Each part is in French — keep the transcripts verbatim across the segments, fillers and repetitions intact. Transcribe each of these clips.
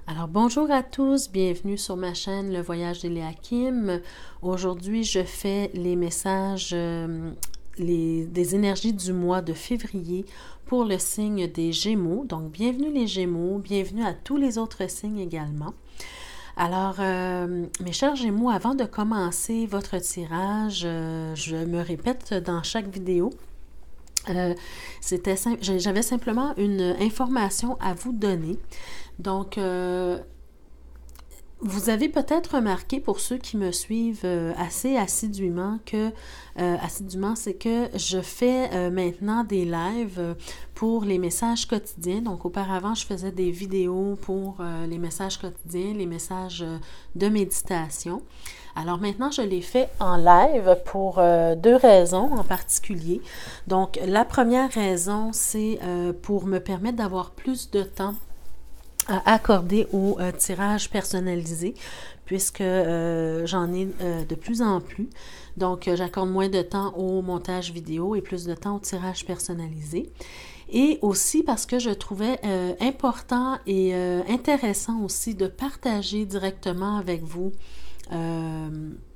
Alors bonjour à tous, bienvenue sur ma chaîne Le Voyage d'Eléa Kim. Aujourd'hui, je fais les messages euh, les, des énergies du mois de février pour le signe des Gémeaux. Donc, bienvenue les Gémeaux, bienvenue à tous les autres signes également. Alors, euh, mes chers Gémeaux, avant de commencer votre tirage, euh, je me répète dans chaque vidéo. Euh, c'était sim- j'avais simplement une information à vous donner. Donc, euh, vous avez peut-être remarqué, pour ceux qui me suivent euh, assez assidûment, que euh, assidûment, c'est que je fais euh, maintenant des lives euh, pour les messages quotidiens. Donc, auparavant, je faisais des vidéos pour euh, les messages quotidiens, les messages euh, de méditation. Alors maintenant, je les fais en live pour euh, deux raisons en particulier. Donc, la première raison, c'est euh, pour me permettre d'avoir plus de temps à accorder au euh, tirage personnalisé, puisque euh, j'en ai euh, de plus en plus. Donc, euh, j'accorde moins de temps au montage vidéo et plus de temps au tirage personnalisé. Et aussi parce que je trouvais euh, important et euh, intéressant aussi de partager directement avec vous euh,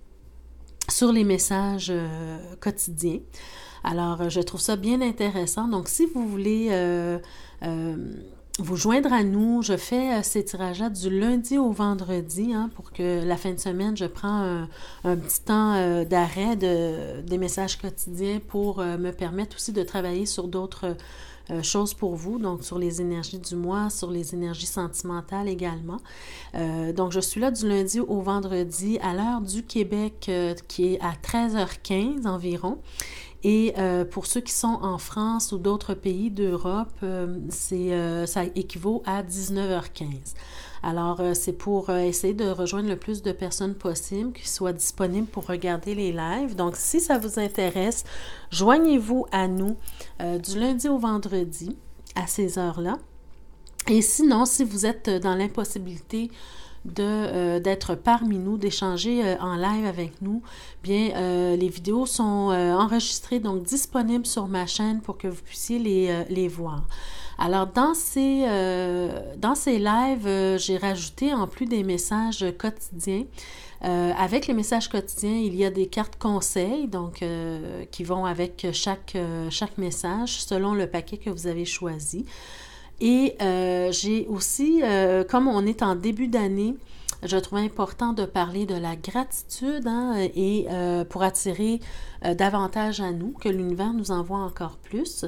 sur les messages euh, quotidiens. Alors, je trouve ça bien intéressant. Donc, si vous voulez euh, euh, vous joindre à nous, je fais euh, ces tirages-là du lundi au vendredi, hein, pour que la fin de semaine, je prends un, un petit temps euh, d'arrêt de, des messages quotidiens pour euh, me permettre aussi de travailler sur d'autres euh, choses pour vous, donc sur les énergies du mois, sur les énergies sentimentales également. Euh, donc, je suis là du lundi au vendredi à l'heure du Québec, euh, qui est à treize heures quinze environ. Et euh, pour ceux qui sont en France ou d'autres pays d'Europe, euh, c'est, euh, ça équivaut à dix-neuf heures quinze. Alors, euh, c'est pour euh, essayer de rejoindre le plus de personnes possible qui soient disponibles pour regarder les lives. Donc, si ça vous intéresse, joignez-vous à nous euh, du lundi au vendredi à ces heures-là. Et sinon, si vous êtes dans l'impossibilité de euh, d'être parmi nous, d'échanger euh, en live avec nous, bien, euh, les vidéos sont euh, enregistrées, donc disponibles sur ma chaîne pour que vous puissiez les, euh, les voir. Alors, dans ces, euh, dans ces lives, euh, j'ai rajouté, en plus des messages quotidiens, euh, avec les messages quotidiens, il y a des cartes conseils, donc euh, qui vont avec chaque, euh, chaque message, selon le paquet que vous avez choisi. Et euh, j'ai aussi, euh, comme on est en début d'année, je trouve important de parler de la gratitude, hein, et euh, pour attirer euh, davantage à nous, que l'univers nous envoie encore plus.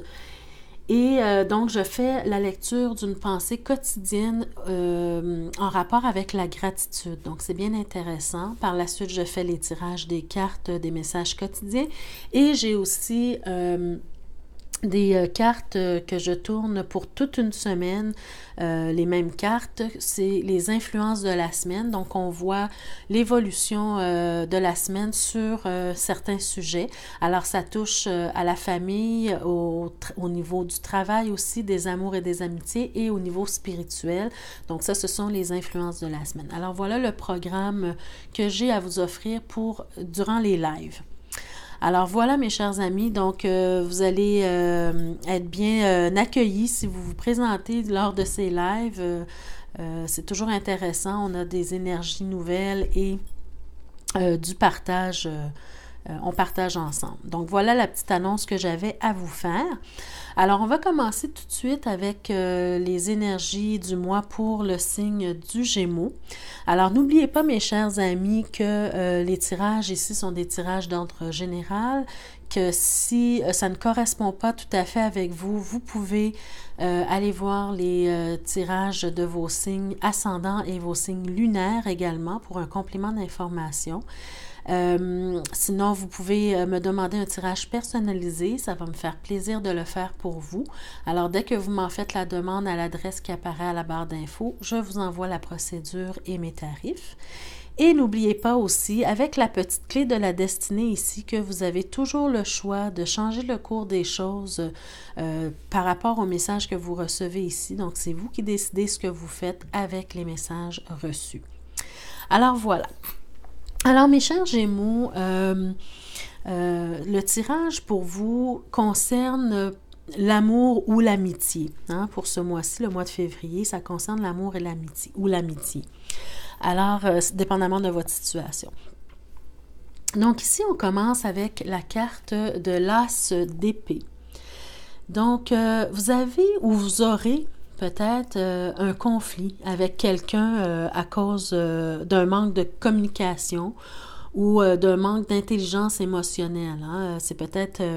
Et euh, donc, je fais la lecture d'une pensée quotidienne euh, en rapport avec la gratitude. Donc, c'est bien intéressant. Par la suite, je fais les tirages des cartes, des messages quotidiens. Et j'ai aussi Euh, des euh, cartes euh, que je tourne pour toute une semaine, euh, les mêmes cartes, c'est les influences de la semaine. Donc, on voit l'évolution euh, de la semaine sur euh, certains sujets. Alors, ça touche euh, à la famille, au, au niveau du travail aussi, des amours et des amitiés, et au niveau spirituel. Donc, ça, ce sont les influences de la semaine. Alors, voilà le programme que j'ai à vous offrir pour durant les lives. Alors voilà mes chers amis, donc euh, vous allez euh, être bien euh, accueillis si vous vous présentez lors de ces lives. Euh, euh, c'est toujours intéressant, on a des énergies nouvelles et euh, du partage, euh, euh, on partage ensemble. Donc voilà la petite annonce que j'avais à vous faire. Alors, on va commencer tout de suite avec euh, les énergies du mois pour le signe du Gémeaux. Alors, n'oubliez pas, mes chers amis, que euh, les tirages ici sont des tirages d'ordre général, que si euh, ça ne correspond pas tout à fait avec vous, vous pouvez euh, aller voir les euh, tirages de vos signes ascendants et vos signes lunaires également pour un complément d'information. Euh, sinon, vous pouvez me demander un tirage personnalisé. Ça va me faire plaisir de le faire pour vous. Alors, dès que vous m'en faites la demande à l'adresse qui apparaît à la barre d'infos, je vous envoie la procédure et mes tarifs. Et n'oubliez pas aussi, avec la petite clé de la destinée ici, que vous avez toujours le choix de changer le cours des choses euh, par rapport au message que vous recevez ici. Donc, c'est vous qui décidez ce que vous faites avec les messages reçus. Alors, voilà. Alors, mes chers Gémeaux, euh, euh, le tirage pour vous concerne l'amour ou l'amitié. Hein? Pour ce mois-ci, le mois de février, ça concerne l'amour et l'amitié, ou l'amitié. Alors, euh, dépendamment de votre situation. Donc ici, on commence avec la carte de l'as d'épée. Donc, euh, vous avez ou vous aurez peut-être euh, un conflit avec quelqu'un euh, à cause euh, d'un manque de communication ou euh, d'un manque d'intelligence émotionnelle. Hein? C'est peut-être euh,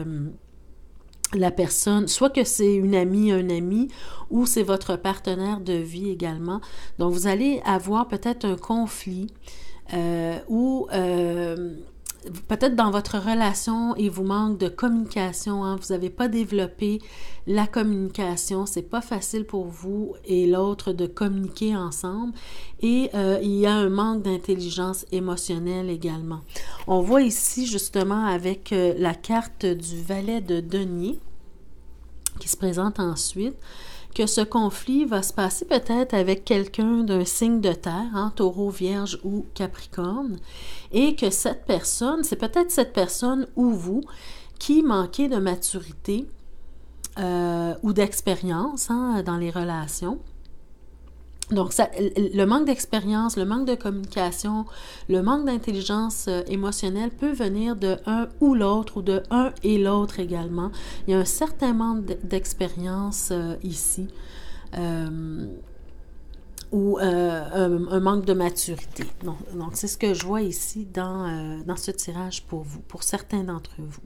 la personne, soit que c'est une amie, un ami, ou c'est votre partenaire de vie également. Donc, vous allez avoir peut-être un conflit euh, ou... Euh, peut-être dans votre relation, il vous manque de communication, hein? Vous n'avez pas développé la communication, c'est pas facile pour vous et l'autre de communiquer ensemble et euh, il y a un manque d'intelligence émotionnelle également. On voit ici justement avec euh, la carte du valet de denier qui se présente ensuite, que ce conflit va se passer peut-être avec quelqu'un d'un signe de terre, hein, taureau, vierge ou capricorne, et que cette personne, c'est peut-être cette personne ou vous qui manquez de maturité euh, ou d'expérience hein, dans les relations. Donc, ça, le manque d'expérience, le manque de communication, le manque d'intelligence euh, émotionnelle peut venir de un ou l'autre ou de un et l'autre également. Il y a un certain manque d'expérience euh, ici euh, ou euh, un, un manque de maturité. Donc, donc c'est ce que je vois ici dans, euh, dans ce tirage pour vous, pour certains d'entre vous.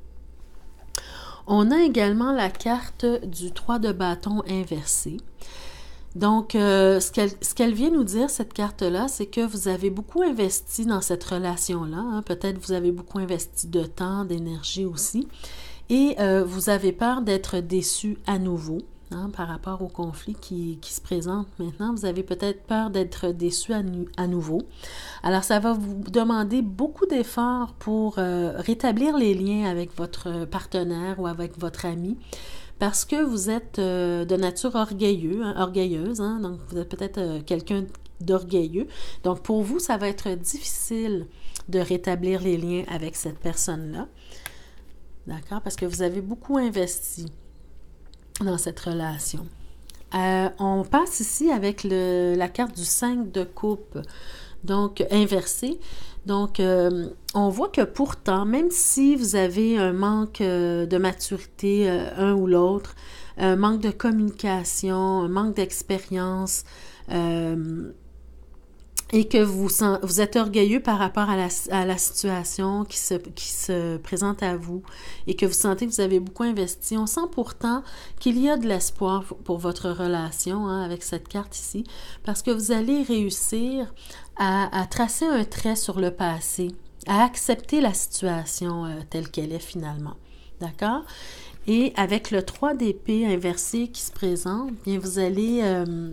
On a également la carte du trois de bâton inversé. Donc, euh, ce qu'elle ce qu'elle vient nous dire, cette carte-là, c'est que vous avez beaucoup investi dans cette relation-là. Hein. Peut-être vous avez beaucoup investi de temps, d'énergie aussi. Et euh, vous avez peur d'être déçu à nouveau hein, par rapport au conflit qui, qui se présente maintenant. Vous avez peut-être peur d'être déçu à, à nouveau. Alors, ça va vous demander beaucoup d'efforts pour euh, rétablir les liens avec votre partenaire ou avec votre ami. Parce que vous êtes euh, de nature orgueilleux, hein, orgueilleuse, hein, donc vous êtes peut-être euh, quelqu'un d'orgueilleux. Donc pour vous, ça va être difficile de rétablir les liens avec cette personne-là. D'accord? Parce que vous avez beaucoup investi dans cette relation. Euh, on passe ici avec le, la carte du cinq de coupe, donc inversée. Donc, euh, on voit que pourtant, même si vous avez un manque euh, de maturité, euh, un ou l'autre, un manque de communication, un manque d'expérience, euh, et que vous, vous êtes orgueilleux par rapport à la, à la situation qui se, qui se présente à vous et que vous sentez que vous avez beaucoup investi, on sent pourtant qu'il y a de l'espoir pour votre relation hein, avec cette carte ici, parce que vous allez réussir à, à tracer un trait sur le passé, à accepter la situation euh, telle qu'elle est finalement. D'accord? Et avec le trois d'épée inversé qui se présente, bien vous allez... Euh,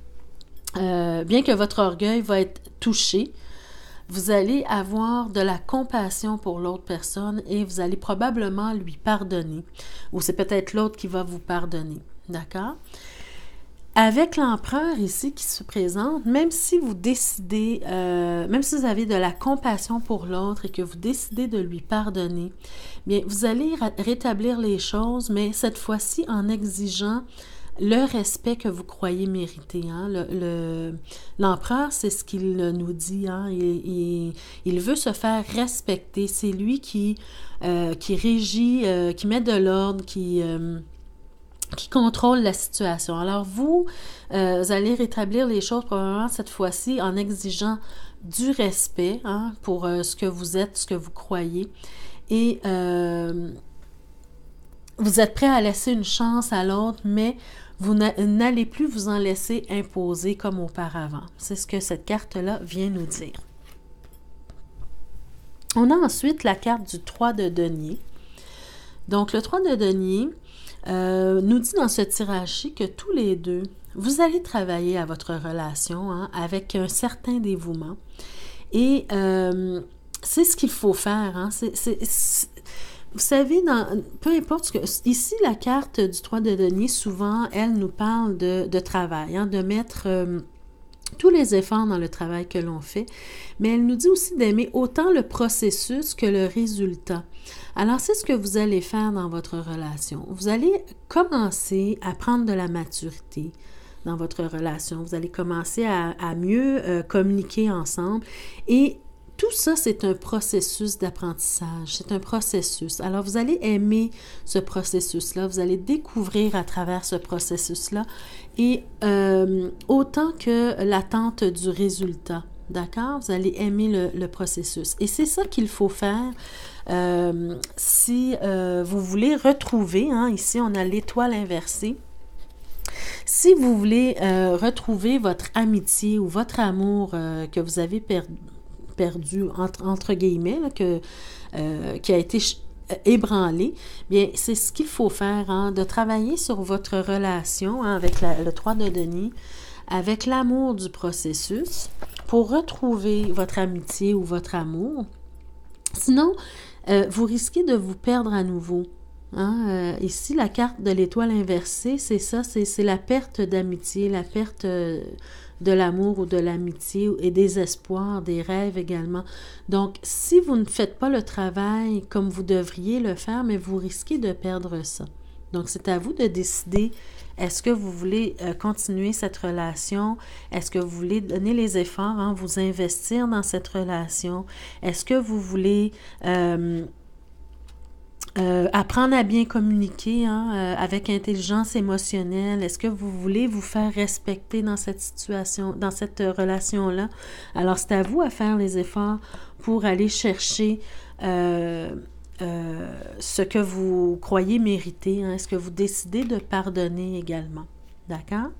Euh, bien que votre orgueil va être touché, vous allez avoir de la compassion pour l'autre personne et vous allez probablement lui pardonner. Ou c'est peut-être l'autre qui va vous pardonner. D'accord? Avec l'empereur ici qui se présente, même si vous décidez, euh, même si vous avez de la compassion pour l'autre et que vous décidez de lui pardonner, bien vous allez rétablir les choses, mais cette fois-ci en exigeant le respect que vous croyez mériter. Hein? Le, le, l'empereur, c'est ce qu'il nous dit. Hein? Il, il, il veut se faire respecter. C'est lui qui, euh, qui régit, euh, qui met de l'ordre, qui, euh, qui contrôle la situation. Alors vous, euh, vous allez rétablir les choses probablement cette fois-ci en exigeant du respect hein, pour euh, ce que vous êtes, ce que vous croyez. Et euh, vous êtes prêt à laisser une chance à l'autre, mais vous n'allez plus vous en laisser imposer comme auparavant. C'est ce que cette carte-là vient nous dire. On a ensuite la carte du trois de denier. Donc, le trois de denier euh, nous dit dans ce tirage-ci que tous les deux, vous allez travailler à votre relation hein, avec un certain dévouement. Et euh, c'est ce qu'il faut faire. Hein. C'est... c'est, c'est Vous savez, dans, peu importe ce que... Ici, la carte du trois de denier, souvent, elle nous parle de, de travail, hein, de mettre euh, tous les efforts dans le travail que l'on fait, mais elle nous dit aussi d'aimer autant le processus que le résultat. Alors, c'est ce que vous allez faire dans votre relation. Vous allez commencer à prendre de la maturité dans votre relation. Vous allez commencer à, à mieux euh, communiquer ensemble et tout ça, c'est un processus d'apprentissage, c'est un processus. Alors, vous allez aimer ce processus-là, vous allez découvrir à travers ce processus-là et euh, autant que l'attente du résultat, d'accord? Vous allez aimer le, le processus. Et c'est ça qu'il faut faire euh, si euh, vous voulez retrouver, hein, ici on a l'étoile inversée. Si vous voulez euh, retrouver votre amitié ou votre amour euh, que vous avez perdu, perdu, entre, entre guillemets, là, que, euh, qui a été ébranlé, bien, c'est ce qu'il faut faire, hein, de travailler sur votre relation hein, avec la, le trois de denier, avec l'amour du processus, pour retrouver votre amitié ou votre amour. Sinon, euh, vous risquez de vous perdre à nouveau. Hein? Euh, ici, la carte de l'étoile inversée, c'est ça, c'est, c'est la perte d'amitié, la perte... Euh, de l'amour ou de l'amitié et des espoirs, des rêves également. Donc, si vous ne faites pas le travail comme vous devriez le faire, mais vous risquez de perdre ça. Donc, c'est à vous de décider, est-ce que vous voulez euh, continuer cette relation? Est-ce que vous voulez donner les efforts, hein, vous investir dans cette relation? Est-ce que vous voulez... Euh, Euh, apprendre à bien communiquer hein, euh, avec intelligence émotionnelle. Est-ce que vous voulez vous faire respecter dans cette situation, dans cette relation-là? Alors, c'est à vous à faire les efforts pour aller chercher euh, euh, ce que vous croyez mériter. Hein. Est-ce que vous décidez de pardonner également? D'accord?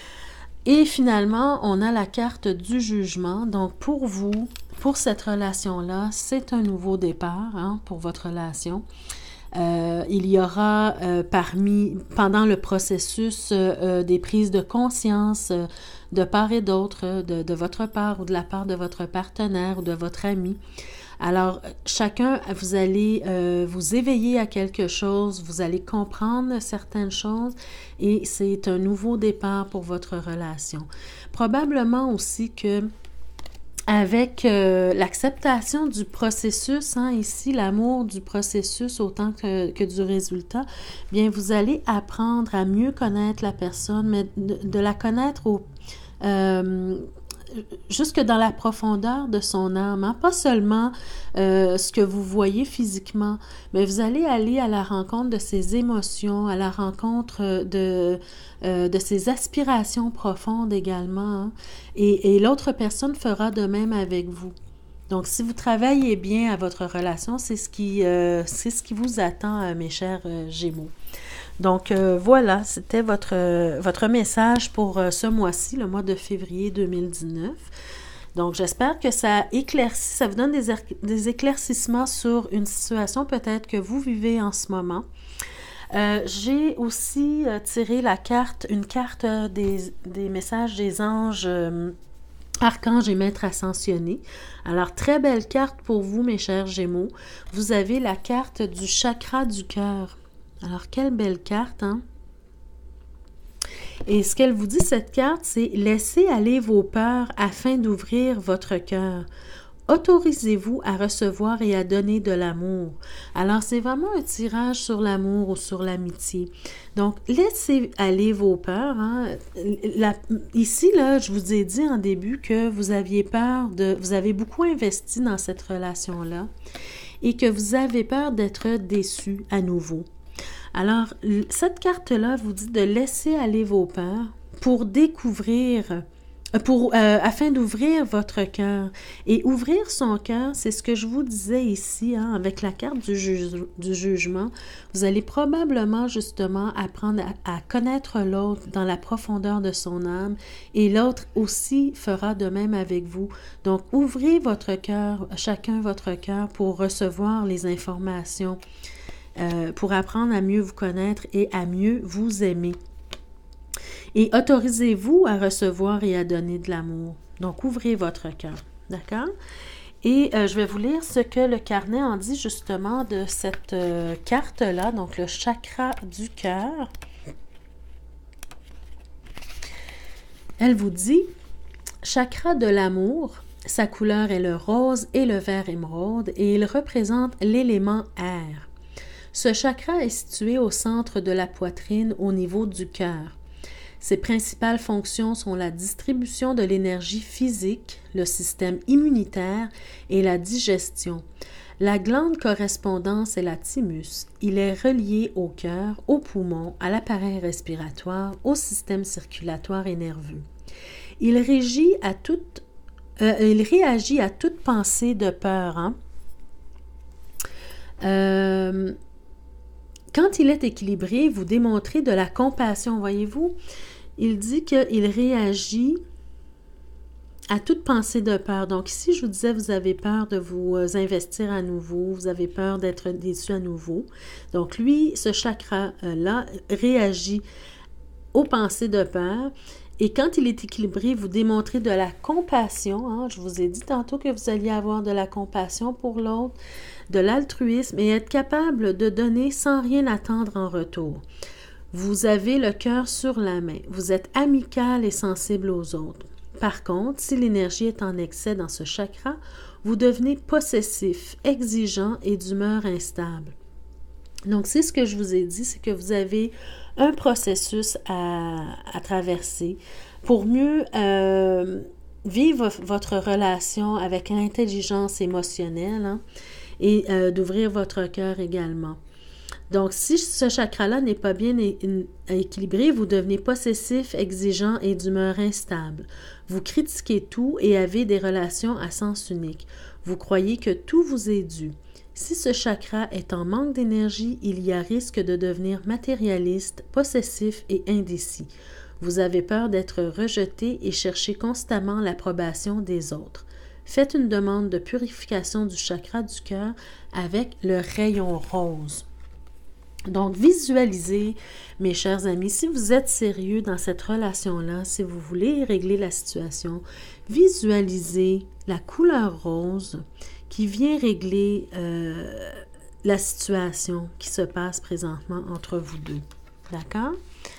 Et finalement, on a la carte du jugement. Donc, pour vous, pour cette relation-là, c'est un nouveau départ hein, pour votre relation. Euh, il y aura euh, parmi, pendant le processus euh, des prises de conscience euh, de part et d'autre, de, de votre part ou de la part de votre partenaire ou de votre ami. Alors, chacun, vous allez euh, vous éveiller à quelque chose, vous allez comprendre certaines choses et c'est un nouveau départ pour votre relation. Probablement aussi que avec euh, l'acceptation du processus, hein, ici, l'amour du processus autant que, que du résultat, bien, vous allez apprendre à mieux connaître la personne, mais de, de la connaître au, euh, jusque dans la profondeur de son âme, hein, pas seulement euh, ce que vous voyez physiquement, mais vous allez aller à la rencontre de ses émotions, à la rencontre de, euh, de ses aspirations profondes également, hein, et, et l'autre personne fera de même avec vous. Donc, si vous travaillez bien à votre relation, c'est ce qui, euh, c'est ce qui vous attend, euh, mes chers euh, Gémeaux. Donc, euh, voilà, c'était votre, euh, votre message pour euh, ce mois-ci, le mois de février deux mille dix-neuf. Donc, j'espère que ça éclaircit, ça vous donne des, des éclaircissements sur une situation peut-être que vous vivez en ce moment. Euh, j'ai aussi euh, tiré la carte, une carte euh, des, des messages des anges euh, archanges et maîtres ascensionnés. Alors, très belle carte pour vous, mes chers Gémeaux. Vous avez la carte du chakra du cœur. Alors, quelle belle carte, hein? Et ce qu'elle vous dit, cette carte, c'est « Laissez aller vos peurs afin d'ouvrir votre cœur. Autorisez-vous à recevoir et à donner de l'amour. » Alors, c'est vraiment un tirage sur l'amour ou sur l'amitié. Donc, laissez aller vos peurs. Hein. La, ici, là, je vous ai dit en début que vous aviez peur de... Vous avez beaucoup investi dans cette relation-là et que vous avez peur d'être déçu à nouveau. Alors, cette carte-là vous dit de laisser aller vos peurs pour découvrir, pour, euh, afin d'ouvrir votre cœur. Et ouvrir son cœur, c'est ce que je vous disais ici, hein, avec la carte du, juge, du jugement. Vous allez probablement, justement, apprendre à, à connaître l'autre dans la profondeur de son âme et l'autre aussi fera de même avec vous. Donc, ouvrez votre cœur, chacun votre cœur pour recevoir les informations. Euh, pour apprendre à mieux vous connaître et à mieux vous aimer. Et autorisez-vous à recevoir et à donner de l'amour. Donc, ouvrez votre cœur. D'accord? Et euh, je vais vous lire ce que le carnet en dit justement de cette euh, carte-là, donc le chakra du cœur. Elle vous dit... chakra de l'amour, sa couleur est le rose et le vert émeraude et il représente l'élément air. Ce chakra est situé au centre de la poitrine au niveau du cœur. Ses principales fonctions sont la distribution de l'énergie physique, le système immunitaire et la digestion. La glande correspondante est la thymus. Il est relié au cœur, aux poumons, à l'appareil respiratoire, au système circulatoire et nerveux. Il, régit à toute, euh, il réagit à toute pensée de peur. Hein? Euh, quand il est équilibré, vous démontrez de la compassion, voyez-vous? Il dit qu'il réagit à toute pensée de peur. Donc ici, je vous disais, vous avez peur de vous investir à nouveau, vous avez peur d'être déçu à nouveau. Donc lui, ce chakra-là réagit aux pensées de peur. Et quand il est équilibré, vous démontrez de la compassion. Hein? Je vous ai dit tantôt que vous alliez avoir de la compassion pour l'autre, de l'altruisme et être capable de donner sans rien attendre en retour. Vous avez le cœur sur la main. Vous êtes amical et sensible aux autres. Par contre, si l'énergie est en excès dans ce chakra, vous devenez possessif, exigeant et d'humeur instable. Donc, c'est ce que je vous ai dit, c'est que vous avez un processus à, à traverser pour mieux euh, vivre votre relation avec l'intelligence émotionnelle hein, et euh, d'ouvrir votre cœur également. Donc, si ce chakra-là n'est pas bien é- équilibré, vous devenez possessif, exigeant et d'humeur instable. Vous critiquez tout et avez des relations à sens unique. Vous croyez que tout vous est dû. Si ce chakra est en manque d'énergie, il y a risque de devenir matérialiste, possessif et indécis. Vous avez peur d'être rejeté et cherchez constamment l'approbation des autres. Faites une demande de purification du chakra du cœur avec le rayon rose. Donc, visualisez, mes chers amis, si vous êtes sérieux dans cette relation-là, si vous voulez régler la situation, visualisez la couleur rose qui vient régler euh, la situation qui se passe présentement entre vous deux. D'accord?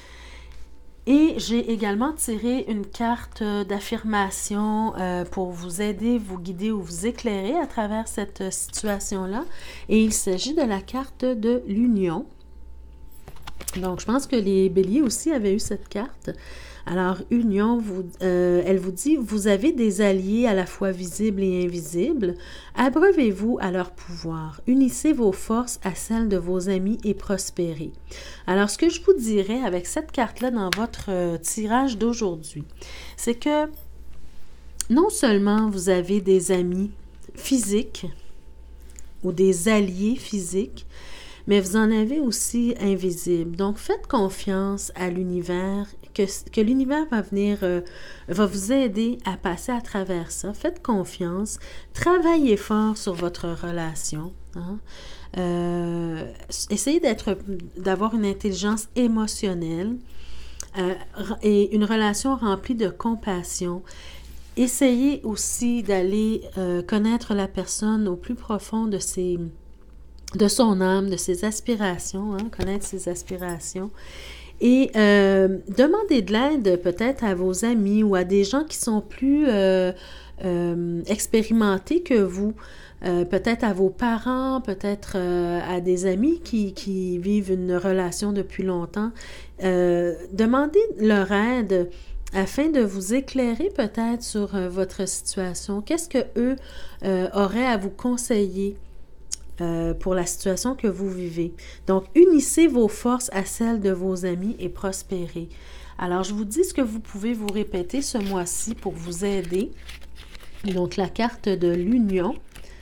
Et j'ai également tiré une carte d'affirmation euh, pour vous aider, vous guider ou vous éclairer à travers cette situation-là. Et il s'agit de la carte de l'union. Donc, je pense que les béliers aussi avaient eu cette carte. Alors, union, vous, euh, elle vous dit, vous avez des alliés à la fois visibles et invisibles. Abreuvez-vous à leur pouvoir. Unissez vos forces à celles de vos amis et prospérez. Alors, ce que je vous dirais avec cette carte-là dans votre euh, tirage d'aujourd'hui, c'est que non seulement vous avez des amis physiques ou des alliés physiques, mais vous en avez aussi invisibles. Donc, faites confiance à l'univers, que, que l'univers va venir, euh, va vous aider à passer à travers ça. Faites confiance, travaillez fort sur votre relation. Hein? Euh, essayez d'être, d'avoir une intelligence émotionnelle euh, et une relation remplie de compassion. Essayez aussi d'aller euh, connaître la personne au plus profond de ses de son âme, de ses aspirations, hein, connaître ses aspirations. Et euh, demandez de l'aide peut-être à vos amis ou à des gens qui sont plus euh, euh, expérimentés que vous, euh, peut-être à vos parents, peut-être euh, à des amis qui, qui vivent une relation depuis longtemps. Euh, demandez leur aide afin de vous éclairer peut-être sur euh, votre situation. Qu'est-ce que eux euh, auraient à vous conseiller Euh, pour la situation que vous vivez. Donc, unissez vos forces à celles de vos amis et prospérez. Alors, je vous dis ce que vous pouvez vous répéter ce mois-ci pour vous aider. Donc, la carte de l'union.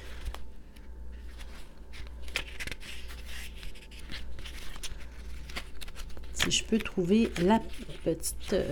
Si je peux trouver la petite... Euh,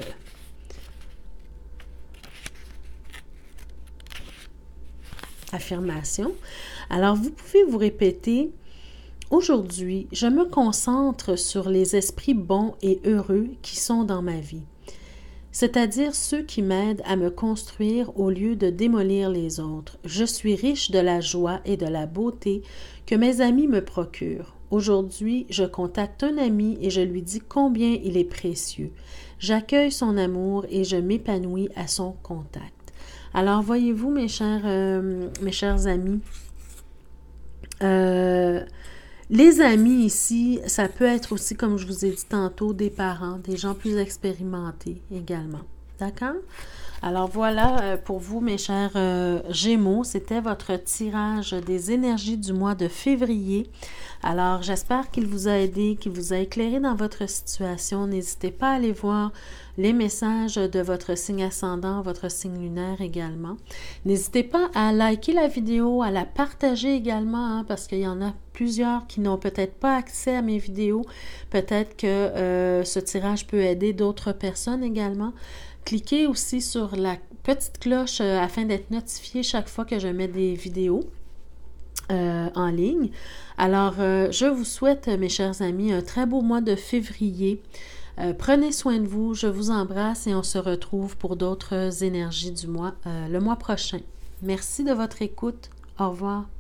affirmation. Alors, vous pouvez vous répéter « Aujourd'hui, je me concentre sur les esprits bons et heureux qui sont dans ma vie, c'est-à-dire ceux qui m'aident à me construire au lieu de démolir les autres. Je suis riche de la joie et de la beauté que mes amis me procurent. Aujourd'hui, je contacte un ami et je lui dis combien il est précieux. J'accueille son amour et je m'épanouis à son contact. » Alors, voyez-vous, mes chers, euh, mes chers amis, euh, les amis ici, ça peut être aussi, comme je vous ai dit tantôt, des parents, des gens plus expérimentés également. D'accord? Alors voilà, pour vous, mes chers euh, Gémeaux, c'était votre tirage des énergies du mois de février. Alors, j'espère qu'il vous a aidé, qu'il vous a éclairé dans votre situation. N'hésitez pas à aller voir les messages de votre signe ascendant, votre signe lunaire également. N'hésitez pas à liker la vidéo, à la partager également, hein, parce qu'il y en a plusieurs qui n'ont peut-être pas accès à mes vidéos. Peut-être que euh, ce tirage peut aider d'autres personnes également. Cliquez aussi sur la petite cloche euh, afin d'être notifié chaque fois que je mets des vidéos euh, en ligne. Alors, euh, je vous souhaite, mes chers amis, un très beau mois de février. Euh, prenez soin de vous, je vous embrasse et on se retrouve pour d'autres énergies du mois euh, le mois prochain. Merci de votre écoute. Au revoir.